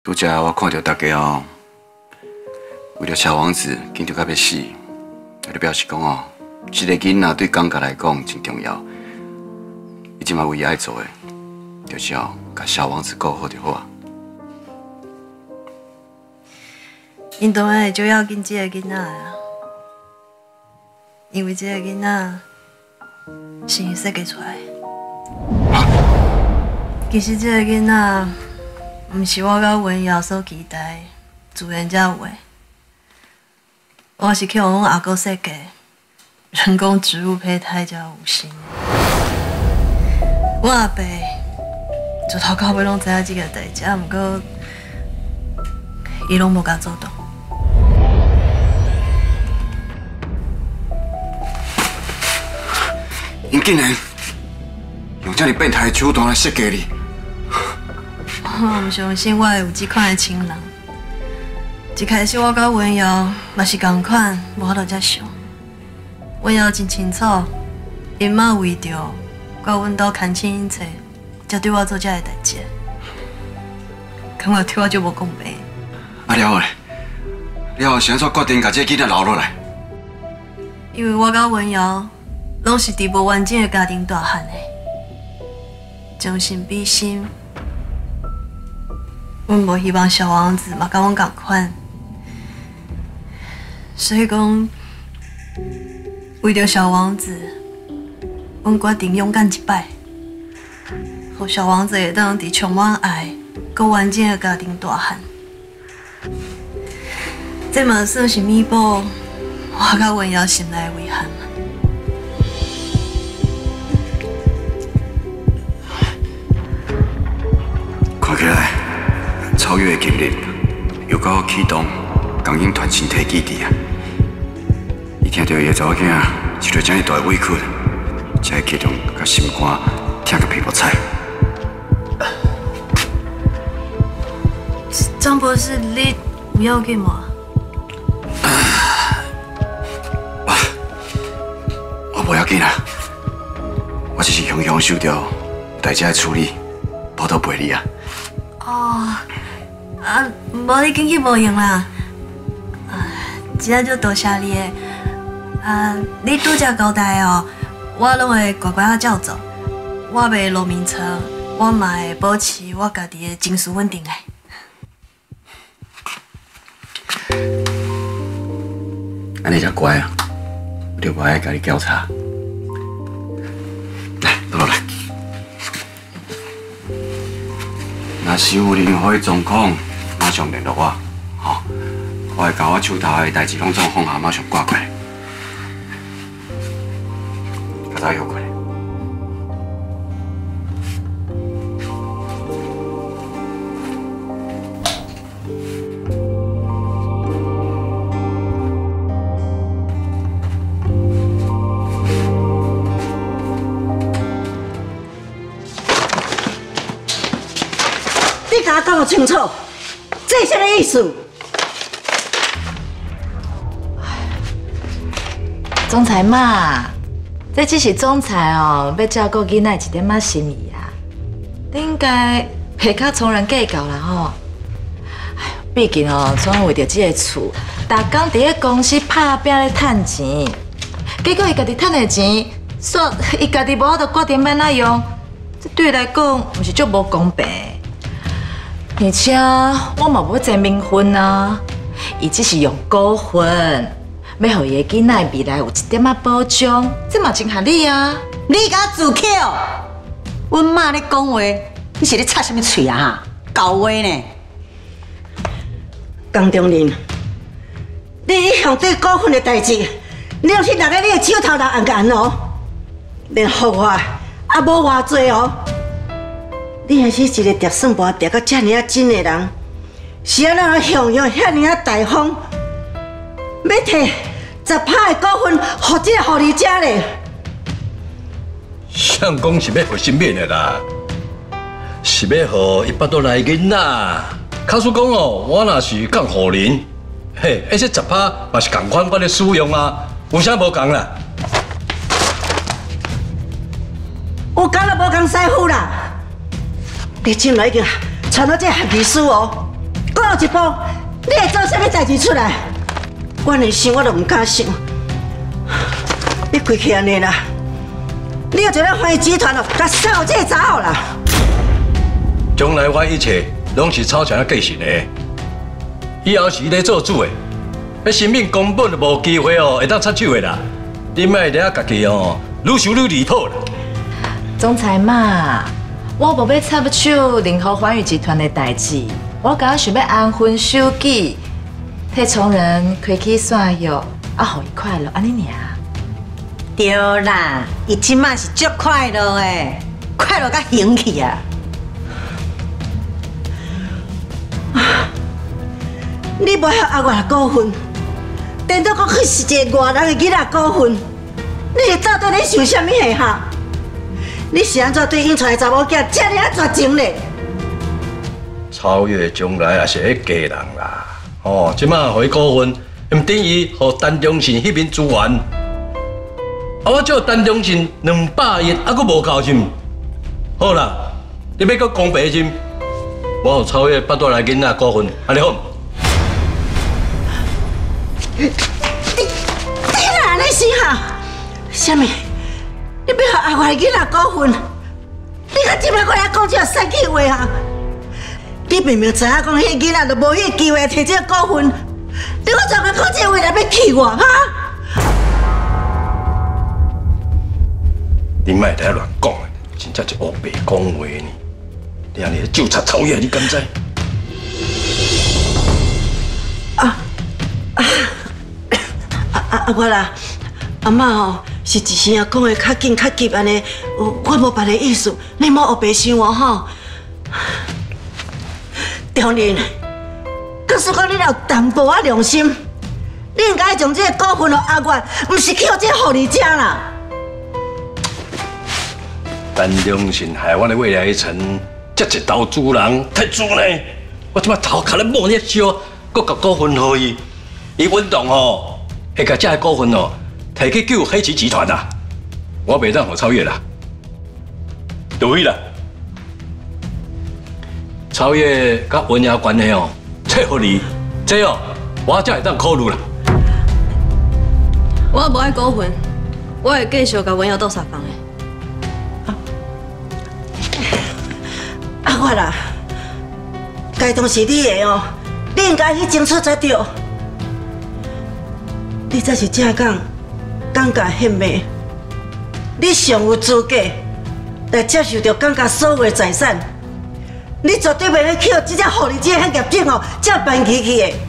拄则我看到大家哦，为了小王子紧张到要死，就表示讲哦，这个囡仔对感觉来讲真重要。伊即马唯一爱做的，就是哦，甲小王子顾好就好啊。 因当然会就要紧这个囡仔啊，因为这个囡仔是伊设计出来的。其实这个囡仔，毋是我甲文瑶所期待自然才有的。我是去互阮阿哥设计，人工植入胚胎才有心。我阿爸从头到尾拢知影这个代志，毋过伊拢无甲做到。 因竟然用这么变态的手段来设计你！ 我毋相信我会有这款的情人。一开始我甲文瑶嘛是同款，无法度接受。文瑶真清楚，因妈为着甲阮兜牵亲引切，才对我做这个代志。感觉对我就无公平。 啊了后咧，了后是安怎决定把这个囡仔留落来？ 因为我甲文瑶拢是伫无完整的家庭大汉的，将心比心。阮无希望小王子嘛甲阮同款，所以讲，为着小王子，阮决定勇敢一摆，互小王子会当伫充满爱、佮完整的家庭大汉。这嘛算是弥补我甲文瑶心内的遗憾嘛。 看起来，超越的经历又到启动港英团新体基地啊！伊听到伊的查某囝受到这么大的委屈，才会激动甲心肝疼甲皮肤菜。 张博士，你有要紧吗？ 我无要紧啦，我只是雄雄受到代志来处理，跑到陪你啊。 无你紧去无用啦。真正就多谢你的。你拄则交代哦，我拢会乖乖啊照做。我袂落面错，我嘛会保持我家己的情绪稳定的。 安尼才乖啊！我就不爱甲你交叉。来，落来。若是有任何状况，马上联络我，吼！我会把我手头的代志拢总放下，马上挂过来。较早休困。 你甲我讲清楚，这是啥意思？ 总裁嘛，这只是总裁哦，要照顾囡仔一点仔心意啊。你应该会较从人计较啦吼。哎，毕竟哦，总为着这个厝，逐工伫咧公司拍拼咧趁钱，结果伊家己趁的钱，煞伊家己无法度决定要哪用，这对伊来讲，毋是足无公平。而且我嘛无争名分啊，伊只是用股份，要互伊的囡仔未来有一点仔保障，这嘛真合理啊！ 你甲我自口，阮妈咧讲话，你是咧插什么嘴啊？搞话呢？江中林，你向对股份的代志，你拢是落在你的手头内按干哦，连福我也无偌济哦。你还是一个值算盘值到遮尔啊真的人，是安怎向阳遐尔啊大方，要摕10%的股份，互这个护理者咧？ 相公是要互身边的啦，是要互伊巴肚内囡仔。假使讲哦，我若是讲互人，嘿，而且10%嘛是同款我咧使用啊，有啥无共啦？ 有讲都无讲师傅啦。你进来已经传到这合技师哦， 后一步，你会做啥物代志出来？我连想我都唔敢想。你开起安尼啦，你要就咱欢喜集团哦，甲烧这个查某啦。 将来我一切拢是草墙继承的，以后是咧做主的，那生命根本就无机会哦，会当插手的啦。你莫了家己哦，愈想愈离谱啦。 总裁嘛，我无要插手任何环宇集团的代志，我刚刚想要安分守己，替从人开起散药，互伊快乐，安尼尔。 对啦，伊即马是足快乐的，快乐甲兴去啊！你无晓阿外股份，等到讲去是一个外人的囡仔股份，你是到底咧想啥物下哈？你是安怎对引出来查某囝这么啊绝情咧？ 超越将来也是迄家人啦。哦，即马互伊股份，毋等于互陈忠信迄边资源。啊，我借陈忠信200亿，还佫无够心。好啦，你要佫公平心，我有超越8大来囡仔股份，安尼好？ 你哪安尼想哈？啥物？你要互阿外囡仔股份？你甲即摆过来讲这生气话啊？你明明知影讲迄囡仔就无迄个机会摕这股份，你搁专门讲这话来要气我哈？ 你莫在乱讲，真正是黑白讲话呢。你安尼就差超越，你敢知？ 我啦，阿嬷吼是一声讲的较紧较急安尼，我无别的意思，你莫黑白想我吼。张玲，假使讲你有淡薄仔良心，你应该将这个股份给阿月，唔是去互这护理者啦。 陈忠信害我的未来一层，这一投资人太主呢！我即摆头壳咧摸咧烧，搁甲股份互伊，伊稳当吼，会甲这个股份哦，摕去救黑旗集团啦。我袂当互超越啦，对啦。超越甲文雅关系哦，切合你，这哦，我才会当考虑啦。 我无爱股份，我会继续甲文瑶斗相共的。 阿月啦，该当是你的哦，你应该去争取才对。你才是正港港家血脉，你上有资格来接受到港家所有的财产。你绝对袂去捡这只护理者遐业绩哦，这办起去的。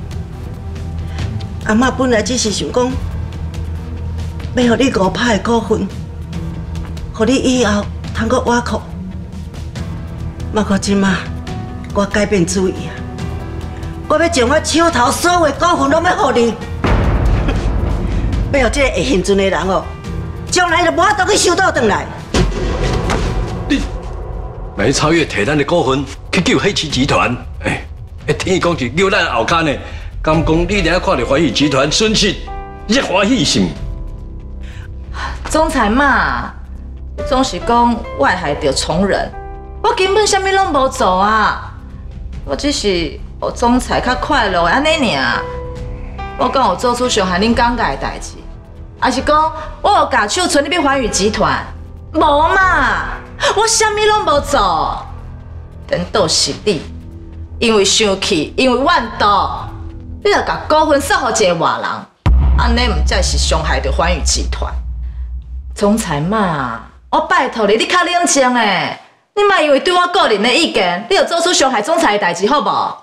阿嬷本来只是想讲，要互你5%的股份，互你以后通过挖苦。莫过即马，我改变主意啊！我要将我手头所有的股份拢要互你，要互这个会现存的人哦，将来就无法度去收倒转来。 你，来超越摕咱的股份去救黑旗集团，听伊讲是救咱后骹呢，敢讲你俩看到环宇集团损失，你欢喜心？ 总裁嘛，总是讲我害着从人。我根本啥物拢无做啊！我只是互总裁较快乐的安尼尔。我敢有做出伤害恁感觉的代志，还是讲我有假手存你要环宇集团？无嘛，我啥物拢无做。颠倒是你，因为生气，因为怨毒，你就甲股份送予一个外人，安尼毋才是伤害着环宇集团。总裁嘛，我拜托你，你较冷静诶。你莫因为对我个人的意见，你就做出伤害总裁的代志，好无？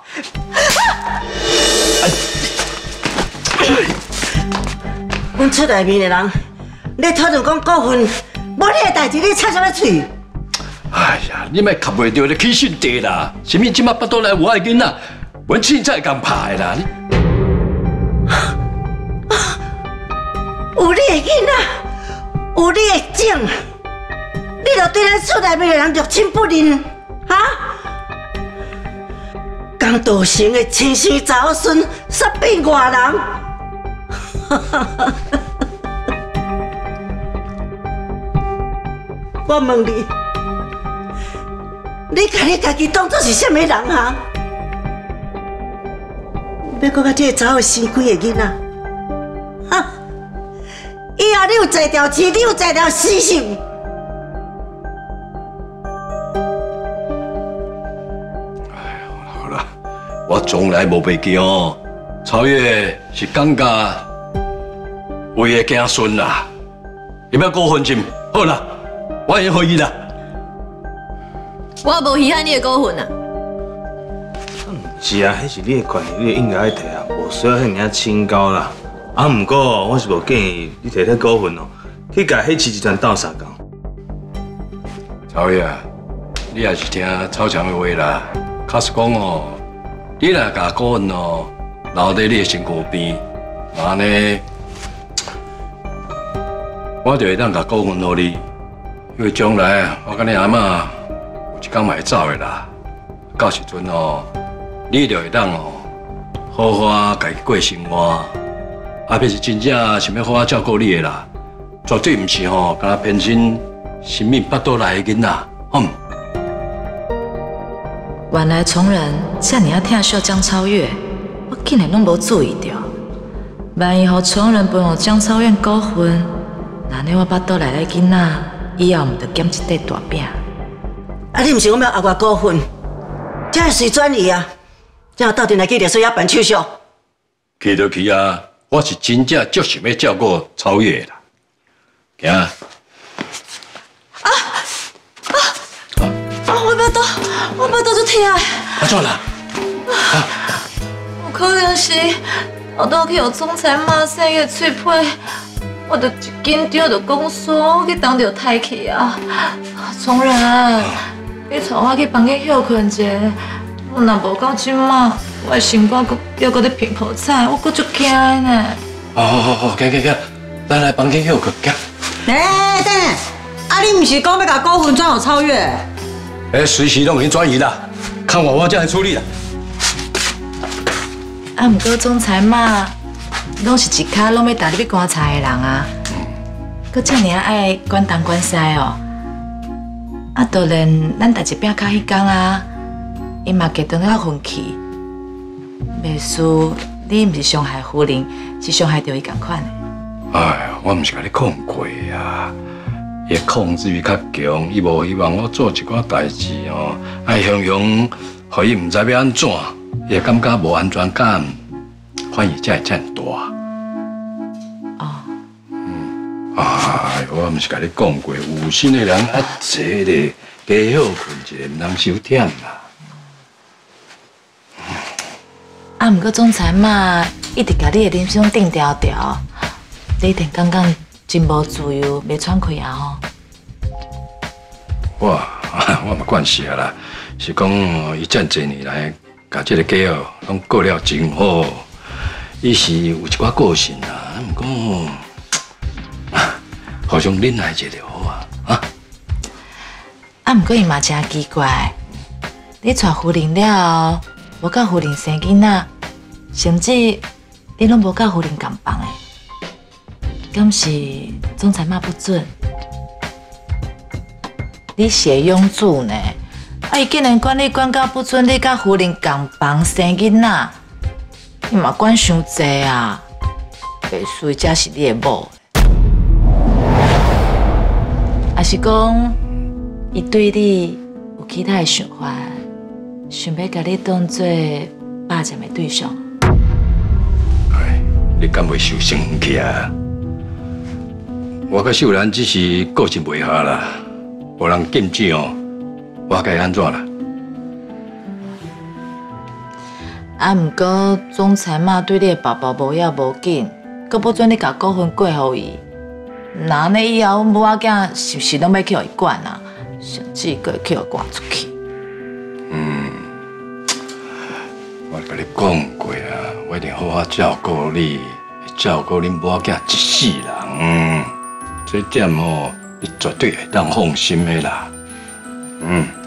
阮出内面的人，咧讨论讲股份，无你的代志，你插什么嘴？ 哎呀，你莫吸袂着咧起讯地啦！什么即马巴肚内有爱囡仔，阮凊彩共拍的啦！ 有你的囡仔，有你的种。你就对咱厝内面的人入侵不仁，哈？江道成的亲生查某孙，煞变外人。我问你，你把你家己当作是什么人哈？ 要搁甲这个查某生几个囡仔？哈！以后你有才调钱，你有才调死性。 好了，我从来无袂记哦。超越是感觉为个子孙啦，你不要过分心。好啦，我已经可以啦。 我无稀罕你的股份啊！ 是啊，迄是你的权利，你应该爱摕啊，无需要遐尔清高啦。啊，毋过我是无建议你摕迄股份哦，去甲迄市集团斗相共。 超越，你也是听超强的话啦。假实讲哦，你若甲股份哦留在你的身躯边，安尼，我就会当甲股份互你，因为将来我甲你阿嬷有一天嘛会走的啦。到时阵哦，你就会当哦，好好家己过生活。啊，要是真正想要好好照顾你的啦，绝对毋是吼，敢若偏心生命腹肚内的囡仔， 原来从人遮尔啊疼惜江超越，我竟然拢无注意到。万一互从人分互江超越股份，那呢我腹肚内的囡仔以后毋着减一块大饼。 啊，你毋是讲要压我股份，这会随转移啊？这样到底来去历史遐办手续？ 去就去啊！我是真正足想要照顾超越的啦。行啊！ 我腹肚就痛。 安怎啦？ 有可能是后倒去互总裁骂生个喙皮，我就一紧张就讲煞，我去当着太气啊！从人，你带我去房间休困者，我若无到即马，我的心肝又搁咧平泡菜，我搁足惊的呢。 好，行，咱来房间休困，行。 等，啊，你毋是讲要甲股份转互超越？ 随时拢已经转移啦，看我这样处理啦。 啊，毋过总裁嘛，拢是一脚拢要踏入去棺材的人啊，搁遮尔爱管东管西哦。啊，当然，咱大一饼卡迄天啊，伊嘛加顿啊分气。袂输，你毋是伤害夫人，是伤害到伊共款的。 哎，我毋是甲你讲过啊。伊控制欲较强，伊无希望我做一寡代志哦，爱雄，互伊毋知要安怎，伊会感觉无安全感，反而才会这样大。 哦。 哎，我毋是甲你讲过，有心的人啊，坐咧，加好困一下，毋通伤忝啦。 啊，毋过总裁嘛，一直甲你的人生定条条，你一定感觉真无自由，袂喘气啊吼。 我嘛惯势啊啦，是讲伊遮侪年来，甲这个家哦，拢过了真好。伊是有一寡个性啦，毋过互相忍耐一下就好啊。 啊，毋过伊嘛真奇怪，你娶夫人了后，无甲夫人生囡仔，甚至你拢无甲夫人共房的，敢是总裁骂不准？你是养子呢，啊，伊竟然管你管到不准你甲夫人共房生囡仔，你嘛管伤济啊！袂输才是你的某，还是讲伊对你有其他的想法，想要甲你当做霸占的对象？ 哎，你敢袂受生气啊？我甲秀兰只是个性袂合啦。无人禁止哦，我该安怎啦？ 啊，毋过总裁嘛对你的爸爸无要无紧，搁不准你甲股份过互伊。那安尼以后母仔囝是不是拢要去互伊管啊？甚至搁会去互赶出去？ 我甲你讲过啊，我一定好好照顾你，照顾恁母仔囝一世人。这点哦。你绝对会当放心的啦，